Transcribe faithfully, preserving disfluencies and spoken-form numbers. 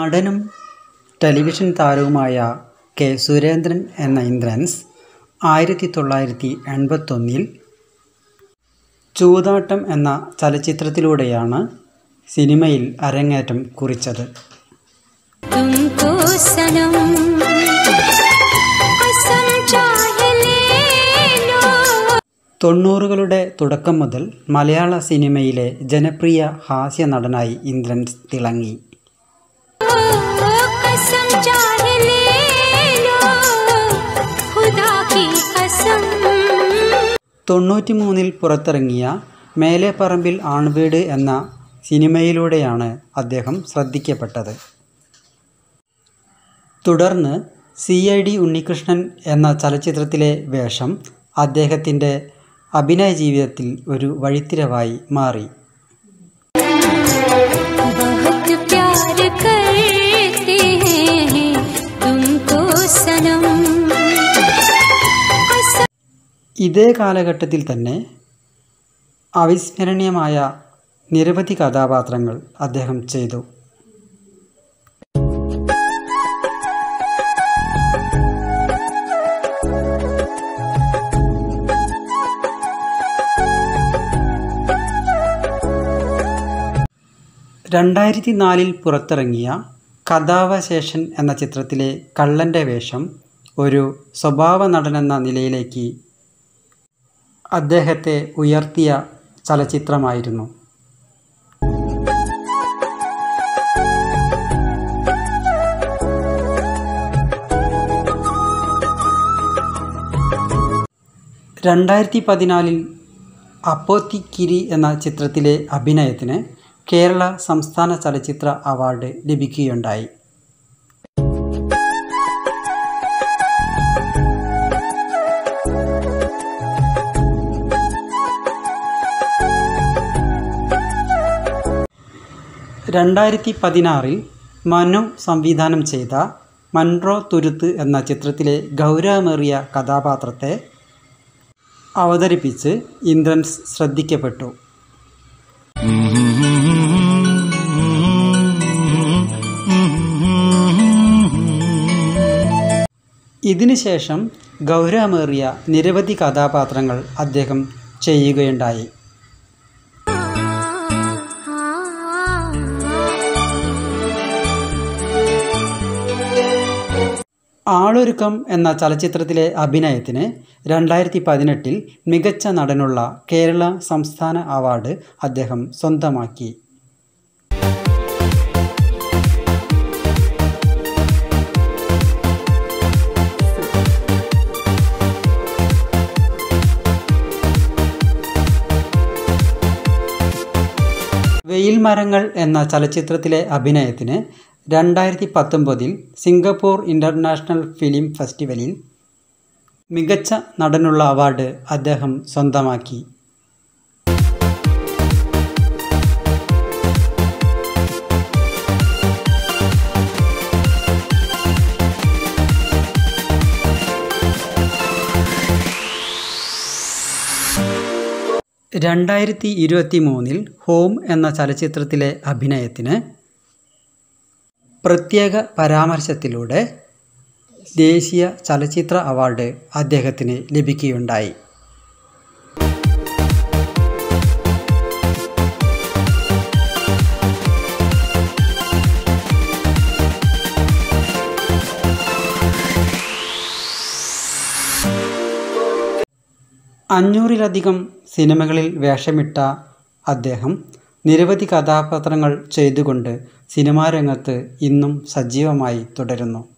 നടനും ടെലിവിഷൻ താരവുമായ കെ സുരേന്ദ്രൻ എന്ന ഇന്ദ്രൻസ് ആയിരത്തി തൊള്ളായിരത്തി എൺപത്തൊന്നിൽ ചൂതാട്ടം എന്ന ചലച്ചിത്രത്തിലൂടെയാണ് സിനിമയിൽ അരങ്ങേറ്റം കുറിച്ചത്. തൊണ്ണൂറുകളുടെ തുടക്കം മുതൽ മലയാള സിനിമയിലെ ജനപ്രിയ ഹാസ്യ നടനായി ഇന്ദ്രൻസ് തിളങ്ങി. തൊണ്ണൂറ്റി മൂന്നിൽ പുറത്തിറങ്ങിയ മേലെപ്പറമ്പിൽ ആൺവീട് എന്ന സിനിമയിലൂടെയാണ് അദ്ദേഹം ശ്രദ്ധിക്കപ്പെട്ടത്. തുടർന്ന് സി ഐ ഡി ഉണ്ണികൃഷ്ണൻ എന്ന ചലച്ചിത്രത്തിലെ വേഷം അദ്ദേഹത്തിൻ്റെ അഭിനയ ജീവിതത്തിൽ ഒരു വഴിത്തിരിവായി മാറി. ഇതേ കാലഘട്ടത്തിൽ തന്നെ അവിസ്മരണീയമായ നിരവധി കഥാപാത്രങ്ങൾ അദ്ദേഹം ചെയ്തു. രണ്ടായിരത്തി നാലിൽ പുറത്തിറങ്ങിയ കഥാവശേഷൻ എന്ന ചിത്രത്തിലെ കള്ളൻ്റെ വേഷം ഒരു സ്വഭാവ നടനെന്ന നിലയിലേക്ക് അദ്ദേഹത്തെ ഉയർത്തിയ ചലച്ചിത്രമായിരുന്നു. രണ്ടായിരത്തി പതിനാലിൽ അപ്പോത്തിക്കിരി എന്ന ചിത്രത്തിലെ അഭിനയത്തിന് കേരള സംസ്ഥാന ചലച്ചിത്ര അവാർഡ് ലഭിക്കുകയുണ്ടായി. രണ്ടായിരത്തി പതിനാറിൽ മനു സംവിധാനം ചെയ്ത മൺട്രോ തുരുത്ത് എന്ന ചിത്രത്തിലെ ഗൗരവമേറിയ കഥാപാത്രത്തെ അവതരിപ്പിച്ച് ഇന്ദ്രൻസ് ശ്രദ്ധിക്കപ്പെട്ടു. ഇതിനുശേഷം ഗൗരവമേറിയ നിരവധി കഥാപാത്രങ്ങൾ അദ്ദേഹം ചെയ്യുകയുണ്ടായി. ആളൊരുക്കം എന്ന ചലച്ചിത്രത്തിലെ അഭിനയത്തിന് രണ്ടായിരത്തി പതിനെട്ടിൽ മികച്ച നടനുള്ള കേരള സംസ്ഥാന അവാർഡ് അദ്ദേഹം സ്വന്തമാക്കി. വെയിൽ മരങ്ങൾ എന്ന ചലച്ചിത്രത്തിലെ അഭിനയത്തിന് രണ്ടായിരത്തി പത്തൊമ്പതിൽ സിംഗപ്പൂർ ഇൻ്റർനാഷണൽ ഫിലിം ഫെസ്റ്റിവലിൽ മികച്ച നടനുള്ള അവാർഡ് അദ്ദേഹം സ്വന്തമാക്കി. രണ്ടായിരത്തി ഇരുപത്തി മൂന്നിൽ ഹോം എന്ന ചലച്ചിത്രത്തിലെ അഭിനയത്തിന് പ്രത്യേക പരാമർശത്തിലൂടെ ദേശീയ ചലച്ചിത്ര അവാർഡ് അദ്ദേഹത്തിന് ലഭിക്കുകയുണ്ടായി. അഞ്ഞൂറിലധികം സിനിമകളിൽ വേഷമിട്ട അദ്ദേഹം നിരവധി കഥാപാത്രങ്ങൾ ചെയ്തുകൊണ്ട് സിനിമാ രംഗത്ത് ഇന്നും സജീവമായി തുടരുന്നു.